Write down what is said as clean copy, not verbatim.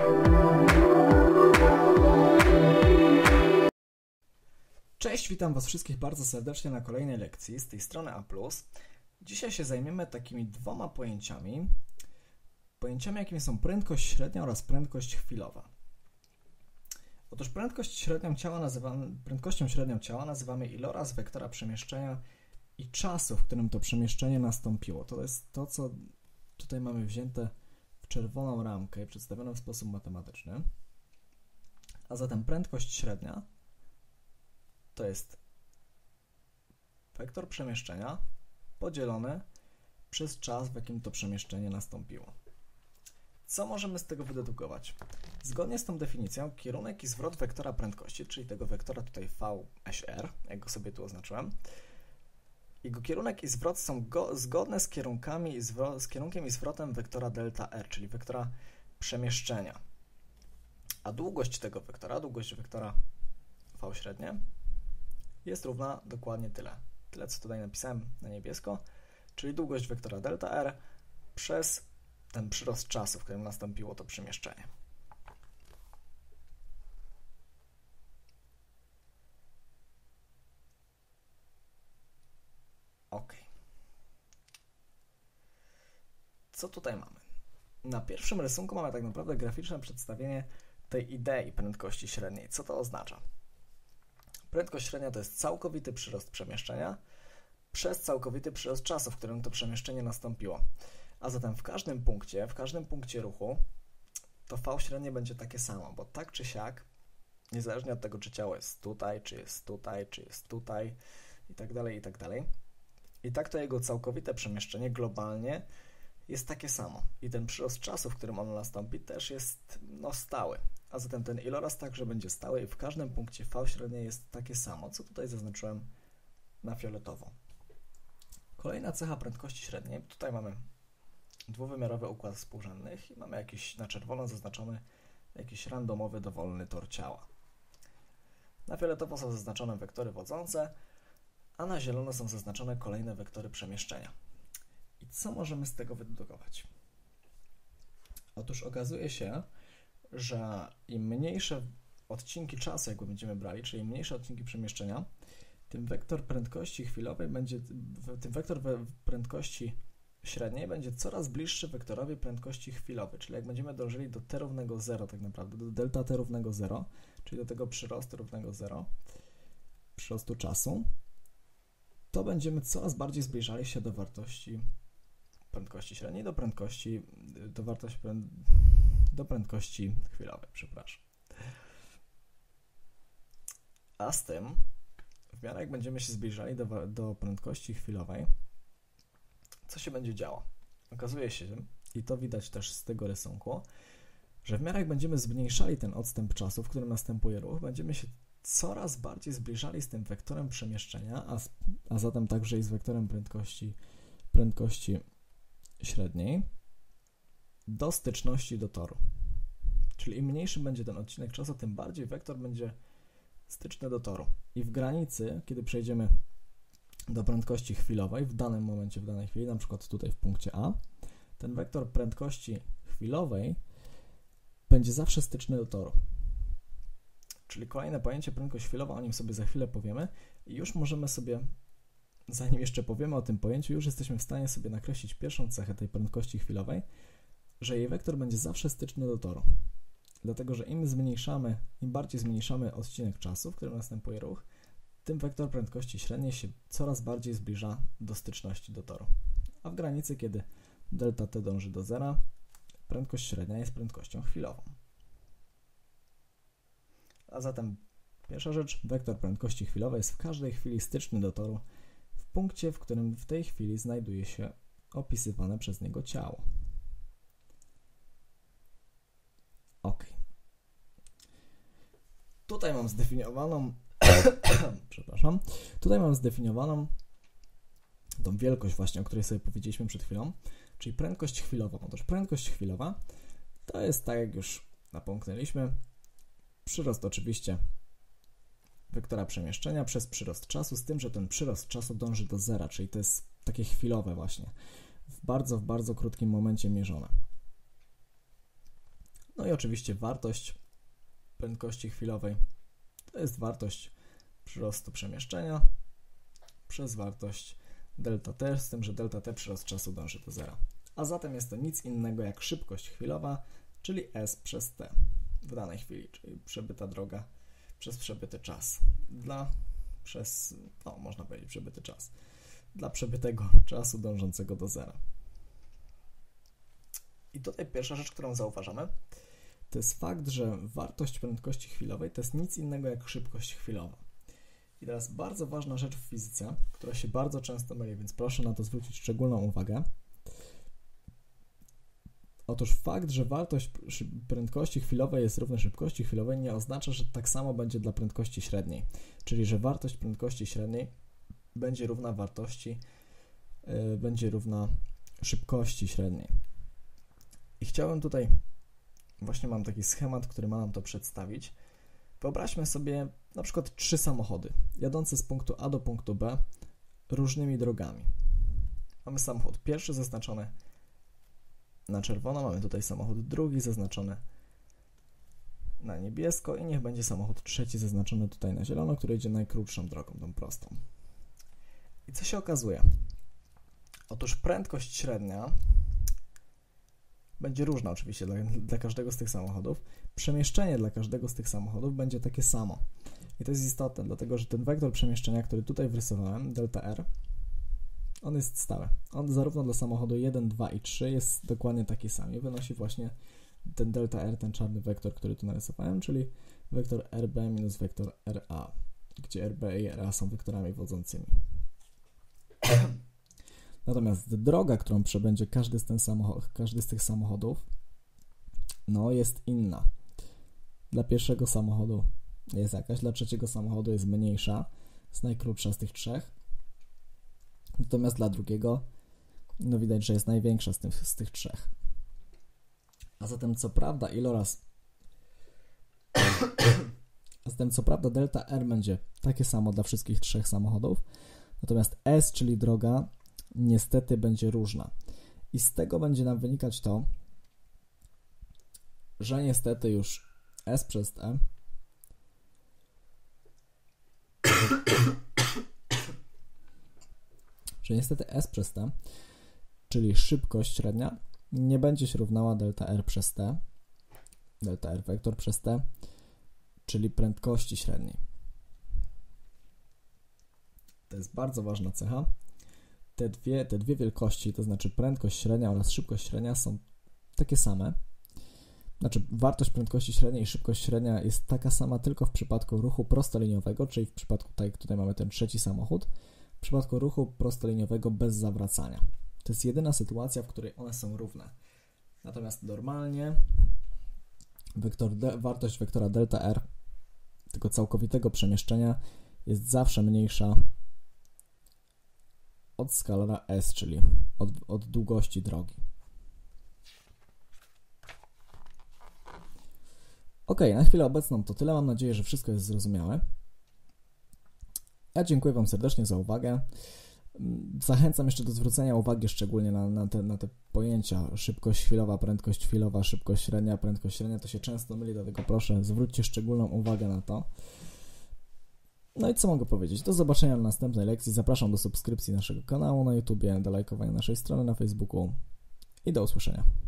Cześć, witam Was wszystkich bardzo serdecznie na kolejnej lekcji z tej strony A+. Dzisiaj się zajmiemy takimi dwoma pojęciami, jakimi są prędkość średnia oraz prędkość chwilowa. Otóż prędkością średnią ciała nazywamy iloraz wektora przemieszczenia i czasu, w którym to przemieszczenie nastąpiło. To jest to, co tutaj mamy wzięte w czerwoną ramkę i przedstawione w sposób matematyczny. A zatem prędkość średnia to jest wektor przemieszczenia podzielony przez czas, w jakim to przemieszczenie nastąpiło. Co możemy z tego wydedukować? Zgodnie z tą definicją, kierunek i zwrot wektora prędkości, czyli tego wektora tutaj VSR, jak go sobie tu oznaczyłem, jego kierunek i zwrot są zgodne z kierunkiem i zwrotem wektora delta R, czyli wektora przemieszczenia. A długość tego wektora, długość wektora V średnie, jest równa dokładnie tyle, co tutaj napisałem na niebiesko, czyli długość wektora delta R przez ten przyrost czasu, w którym nastąpiło to przemieszczenie. Ok. Co tutaj mamy? Na pierwszym rysunku mamy tak naprawdę graficzne przedstawienie tej idei prędkości średniej. Co to oznacza? Prędkość średnia to jest całkowity przyrost przemieszczenia przez całkowity przyrost czasu, w którym to przemieszczenie nastąpiło. A zatem w każdym punkcie ruchu to V średnie będzie takie samo, bo tak czy siak, niezależnie od tego, czy ciało jest tutaj, czy jest tutaj, czy jest tutaj i tak dalej, i tak to jego całkowite przemieszczenie globalnie jest takie samo. I ten przyrost czasu, w którym ono nastąpi, też jest stały. A zatem ten iloraz także będzie stały i w każdym punkcie V średnie jest takie samo, co tutaj zaznaczyłem na fioletowo. Kolejna cecha prędkości średniej. Tutaj mamy dwuwymiarowy układ współrzędnych i mamy jakiś na czerwono zaznaczony jakiś randomowy, dowolny tor ciała. Na fioletowo są zaznaczone wektory wodzące, a na zielono są zaznaczone kolejne wektory przemieszczenia. I co możemy z tego wydedukować? Otóż okazuje się, że im mniejsze odcinki czasu, jak będziemy brali, czyli im mniejsze odcinki przemieszczenia, tym wektor prędkości chwilowej wektor prędkości średniej będzie coraz bliższy wektorowi prędkości chwilowej, czyli jak będziemy dążyli do t równego 0 tak naprawdę, do delta t równego 0, czyli do tego przyrostu równego 0, przyrostu czasu, to będziemy coraz bardziej zbliżali się do wartości prędkości średniej, do prędkości chwilowej, przepraszam. A z tym, w miarę jak będziemy się zbliżali do prędkości chwilowej, co się będzie działo? Okazuje się, i to widać też z tego rysunku, że w miarę jak będziemy zmniejszali ten odstęp czasu, w którym następuje ruch, będziemy się coraz bardziej zbliżali z tym wektorem przemieszczenia, a zatem także i z wektorem prędkości średniej do styczności do toru. Czyli im mniejszy będzie ten odcinek czasu, tym bardziej wektor będzie styczny do toru. I w granicy, kiedy przejdziemy do prędkości chwilowej, w danym momencie, w danej chwili, na przykład tutaj w punkcie A, ten wektor prędkości chwilowej będzie zawsze styczny do toru. Czyli kolejne pojęcie prędkość chwilowa, o nim sobie za chwilę powiemy i już możemy sobie, zanim jeszcze powiemy o tym pojęciu, już jesteśmy w stanie sobie nakreślić pierwszą cechę tej prędkości chwilowej, że jej wektor będzie zawsze styczny do toru. Dlatego, że im bardziej zmniejszamy odcinek czasu, w którym następuje ruch, tym wektor prędkości średniej się coraz bardziej zbliża do styczności do toru. A w granicy, kiedy delta t dąży do zera, prędkość średnia jest prędkością chwilową. A zatem pierwsza rzecz, wektor prędkości chwilowej jest w każdej chwili styczny do toru w punkcie, w którym w tej chwili znajduje się opisywane przez niego ciało. Ok. Tutaj mam zdefiniowaną tutaj mam zdefiniowaną tą wielkość właśnie, o której sobie powiedzieliśmy przed chwilą, czyli prędkość chwilową. Otóż prędkość chwilowa to jest, tak jak już napomknęliśmy, przyrost oczywiście wektora przemieszczenia przez przyrost czasu, z tym, że ten przyrost czasu dąży do zera, czyli to jest takie chwilowe właśnie, w bardzo krótkim momencie mierzone. No i oczywiście wartość prędkości chwilowej to jest wartość przyrostu przemieszczenia przez wartość delta t, z tym, że delta t przyrost czasu dąży do zera. A zatem jest to nic innego jak szybkość chwilowa, czyli s przez t w danej chwili, czyli przebyta droga przez przebyty czas. Można powiedzieć przebyty czas. Dla przebytego czasu dążącego do zera. I tutaj pierwsza rzecz, którą zauważamy, to jest fakt, że wartość prędkości chwilowej to jest nic innego jak szybkość chwilowa. I teraz bardzo ważna rzecz w fizyce, która się bardzo często myli, więc proszę na to zwrócić szczególną uwagę. Otóż fakt, że wartość prędkości chwilowej jest równa szybkości chwilowej, nie oznacza, że tak samo będzie dla prędkości średniej. Czyli, że wartość prędkości średniej będzie równa szybkości średniej. I chciałem tutaj, właśnie mam taki schemat, który ma nam to przedstawić. Wyobraźmy sobie na przykład 3 samochody jadące z punktu A do punktu B różnymi drogami. Mamy samochód pierwszy zaznaczony na czerwono, mamy tutaj samochód drugi zaznaczony na niebiesko i niech będzie samochód trzeci zaznaczony tutaj na zielono, który idzie najkrótszą drogą, tą prostą. I co się okazuje? Otóż prędkość średnia będzie różna oczywiście dla każdego z tych samochodów. Przemieszczenie dla każdego z tych samochodów będzie takie samo. I to jest istotne, dlatego że ten wektor przemieszczenia, który tutaj wrysowałem, delta R, on jest stały. On zarówno dla samochodu 1, 2 i 3 jest dokładnie taki sam i wynosi właśnie ten delta R, ten czarny wektor, który tu narysowałem, czyli wektor RB minus wektor RA, gdzie RB i RA są wektorami wodzącymi. Natomiast droga, którą przebędzie każdy z tych samochodów, no jest inna. Dla pierwszego samochodu jest jakaś, dla trzeciego samochodu jest mniejsza, jest najkrótsza z tych trzech. Natomiast dla drugiego, no widać, że jest największa z tych trzech. A zatem co prawda delta R będzie takie samo dla wszystkich trzech samochodów, natomiast S, czyli droga, niestety będzie różna. I z tego będzie nam wynikać to, że niestety już S przez T czyli szybkość średnia, nie będzie się równała delta R przez T, delta R wektor przez T, czyli prędkości średniej. To jest bardzo ważna cecha. Te dwie wielkości, to znaczy prędkość średnia oraz szybkość średnia, są takie same. Znaczy wartość prędkości średniej i szybkość średnia jest taka sama tylko w przypadku ruchu prostoliniowego, czyli w przypadku, tak jak tutaj mamy ten trzeci samochód, w przypadku ruchu prostoliniowego bez zawracania. To jest jedyna sytuacja, w której one są równe. Natomiast normalnie wartość wektora delta R, tego całkowitego przemieszczenia, jest zawsze mniejsza od skalara S, czyli od długości drogi. Ok, na chwilę obecną to tyle. Mam nadzieję, że wszystko jest zrozumiałe. Ja dziękuję Wam serdecznie za uwagę. Zachęcam jeszcze do zwrócenia uwagi szczególnie na te pojęcia szybkość chwilowa, prędkość chwilowa, szybkość średnia, prędkość średnia. To się często myli, dlatego proszę zwróćcie szczególną uwagę na to. No i co mogę powiedzieć? Do zobaczenia na następnej lekcji. Zapraszam do subskrypcji naszego kanału na YouTubie, do lajkowania naszej strony na Facebooku i do usłyszenia.